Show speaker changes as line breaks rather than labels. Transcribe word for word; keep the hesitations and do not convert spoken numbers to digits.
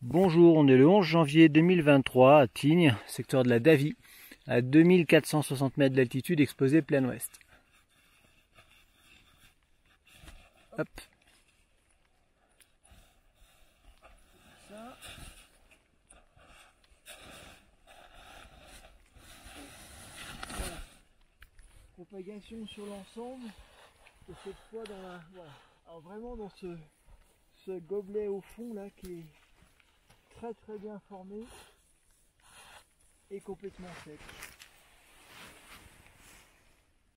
Bonjour, on est le onze janvier deux mille vingt-trois à Tignes, secteur de la Davie, à deux mille quatre cent soixante mètres d'altitude, exposé plein ouest. Hop. Ça. Voilà. Propagation sur l'ensemble, et cette fois dans la, voilà. Alors vraiment dans ce, ce gobelet au fond là qui est très très bien formé et complètement sec.